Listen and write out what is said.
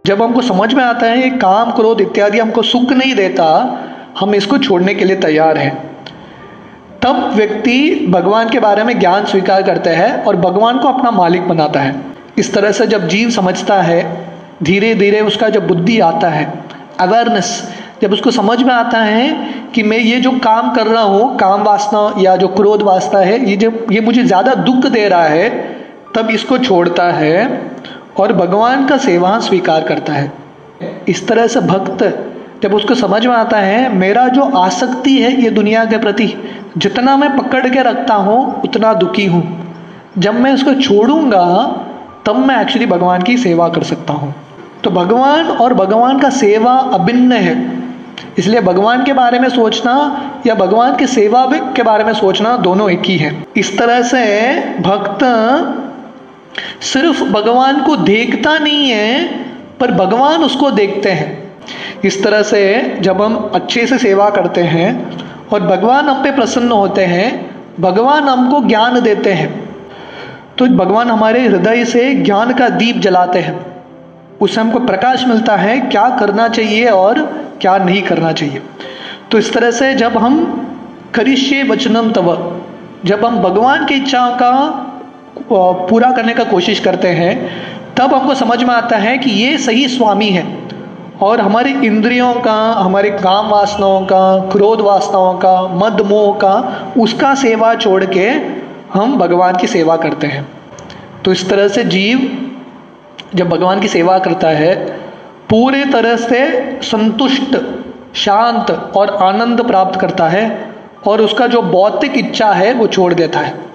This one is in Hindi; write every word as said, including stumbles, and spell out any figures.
जब हमको समझ में आता है ये काम क्रोध इत्यादि हमको सुख नहीं देता, हम इसको छोड़ने के लिए तैयार हैं, तब व्यक्ति भगवान के बारे में ज्ञान स्वीकार करता है और भगवान को अपना मालिक बनाता है। इस तरह से जब जीव समझता है, धीरे धीरे उसका जब बुद्धि आता है, अवेयरनेस, जब उसको समझ में आता है कि मैं ये जो काम कर रहा हूँ, काम वासना या जो क्रोध वासना है, ये जब ये मुझे ज़्यादा दुख दे रहा है, तब इसको छोड़ता है और भगवान का सेवा स्वीकार करता है। इस तरह से भक्त जब उसको समझ में आता है मेरा जो आसक्ति है ये दुनिया के प्रति, जितना मैं पकड़ के रखता हूँ उतना दुखी हूँ, जब मैं उसको छोड़ूंगा तब मैं एक्चुअली भगवान की सेवा कर सकता हूँ। तो भगवान और भगवान का सेवा अभिन्न है, इसलिए भगवान के बारे में सोचना या भगवान की सेवा के बारे में सोचना दोनों एक ही है। इस तरह से भक्त सिर्फ भगवान को देखता नहीं है पर भगवान उसको देखते हैं। इस तरह से जब हम अच्छे से सेवा करते हैं और भगवान हम पे प्रसन्न होते हैं, भगवान हमको ज्ञान देते हैं, तो भगवान हमारे हृदय से ज्ञान का दीप जलाते हैं, उससे हमको प्रकाश मिलता है क्या करना चाहिए और क्या नहीं करना चाहिए। तो इस तरह से जब हम करिष्ये वचनम तव, जब हम भगवान की इच्छा का पूरा करने का कोशिश करते हैं, तब हमको समझ में आता है कि ये सही स्वामी है और हमारी इंद्रियों का, हमारे काम वासनाओं का, क्रोध वासनाओं का, मद मोह का, उसका सेवा छोड़ के हम भगवान की सेवा करते हैं। तो इस तरह से जीव जब भगवान की सेवा करता है पूरे तरह से संतुष्ट, शांत और आनंद प्राप्त करता है और उसका जो भौतिक इच्छा है वो छोड़ देता है।